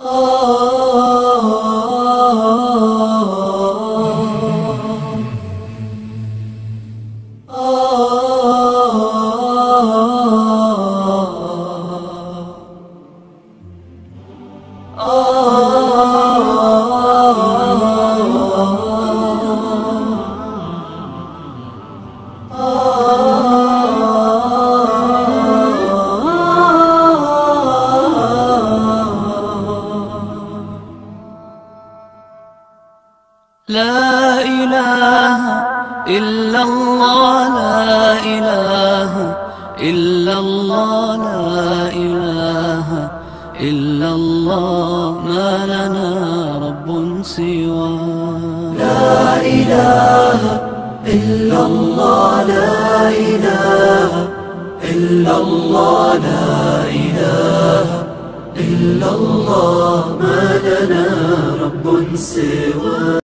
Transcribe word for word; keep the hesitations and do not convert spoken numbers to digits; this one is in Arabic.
لا إله إلا الله، لا إله إلا الله، لا إله إلا الله، ما لنا رب سواه. لا إله إلا الله، لا إله إلا الله، لا إله إلا الله، ما لنا رب سواه.